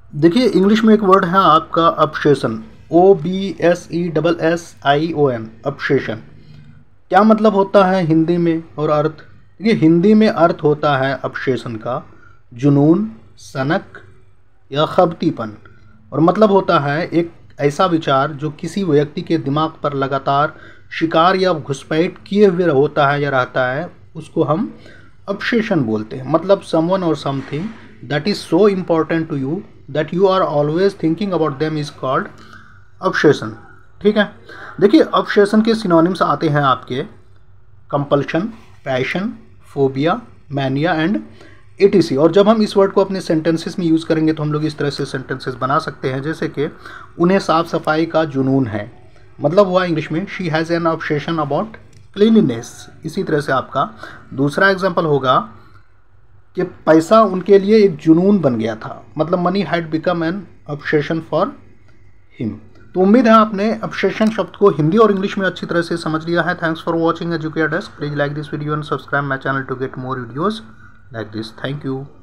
देखिए इंग्लिश में एक वर्ड है आपका ऑब्सेशन, OBSESSION, ऑब्सेशन। क्या मतलब होता है हिंदी में और अर्थ? देखिए हिंदी में अर्थ होता है ऑब्सेशन का जुनून, सनक या खबतीपन। और मतलब होता है एक ऐसा विचार जो किसी व्यक्ति के दिमाग पर लगातार शिकार या घुसपैठ किए हुए होता है या रहता है, उसको हम ऑब्सेशन बोलते हैं। मतलब समवन और something that is so important to you that you are always thinking about them is called obsession. ठीक है। देखिए ऑब्सेशन के सिनोनिम्स आते हैं आपके compulsion, passion, phobia, mania and etc. और जब हम इस वर्ड को अपने सेंटेंसेस में यूज़ करेंगे तो हम लोग इस तरह से सेंटेंसेस बना सकते हैं, जैसे कि उन्हें साफ सफाई का जुनून है। मतलब हुआ इंग्लिश में she has an obsession about cleanliness. इसी तरह से आपका दूसरा एग्जांपल होगा कि पैसा उनके लिए एक जुनून बन गया था। मतलब money had become an obsession for him. तो उम्मीद है आपने ऑब्सेशन शब्द को हिंदी और इंग्लिश में अच्छी तरह से समझ लिया है। Thanks for watching educate desk. Please like this video and subscribe my channel to get more videos like this. Thank you.